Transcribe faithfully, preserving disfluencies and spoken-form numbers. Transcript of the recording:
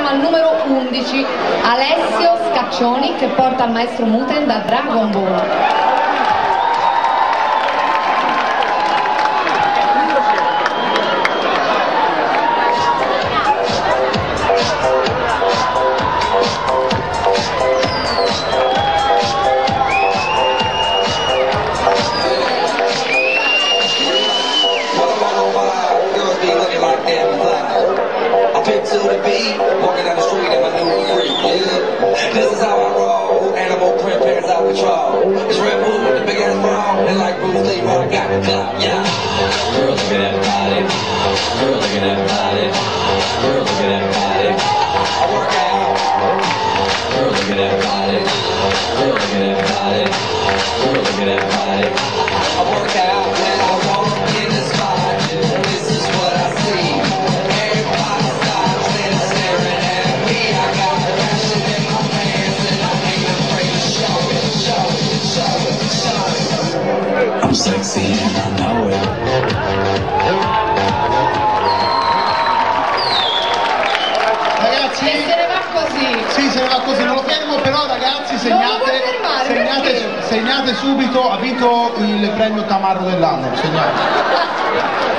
al numero undici, Alessio Scaccioni, che porta il maestro Muten da Dragon Ball. To the beat, walking down the street in my new freak, yeah. This is how I roll, animal print pants out patrol. It's Red Bull with the big ass bra, and like Bruce Lee, I got the clout, yeah. Girl, look at that body. Girl, look at that body. Girl, look at that body. I work out. Girl, look at that body. Girl, look at that body. Girl, look at that body. I work out when I walk in the spot. This is what I see. I'm sexy and I know it. Ragazzi, e se ne va così. Sì, se ne va così, non lo fermo, però ragazzi segnate, fermare, segnate, segnate subito, ha vinto il premio Tamarro dell'anno, segnate.